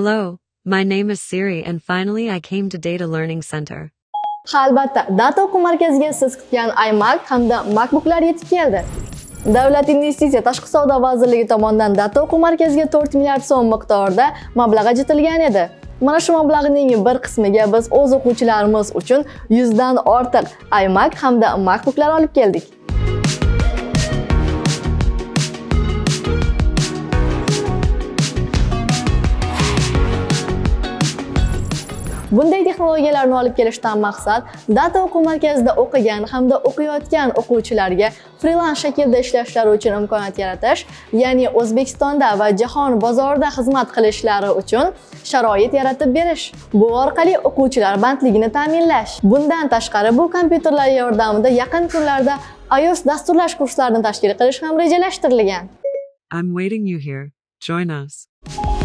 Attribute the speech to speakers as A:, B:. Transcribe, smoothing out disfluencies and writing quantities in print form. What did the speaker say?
A: Hello, my name is Siri and finally I came to Data Learning Center.
B: Ha, albatta, data o'quv markaziga siz kutgan iMac hamda MacBooklar yetib keldi. Davlat investitsiya tashqi savdo vazirligi tomonidan data o'quv markaziga 4 milliard so'm miqdorida mablag' ajratilgan edi. Mana shu mablag'ning bir qismiga biz o'z o'quvchilarimiz uchun 100 dan ortiq iMac hamda MacBooklar olib keldik. Bunday texnologiyalarni olib kelishdan maqsad data o'quv markazida o'qigan hamda o'qiyotgan o'quvchilarga freelance shaklda ishlashlari uchun imkoniyat yaratish, ya'ni O'zbekistonda va jahon bozorida xizmat qilishlari uchun sharoit yaratib berish. Bu orqali o'quvchilar bandligini ta'minlash. Bundan tashqari bu kompyuterlar yordamida yaqin kunlarda iOS dasturlash kurslarini tashkil qilish ham rejalashtirilgan.
A: I'm waiting you here. Join us.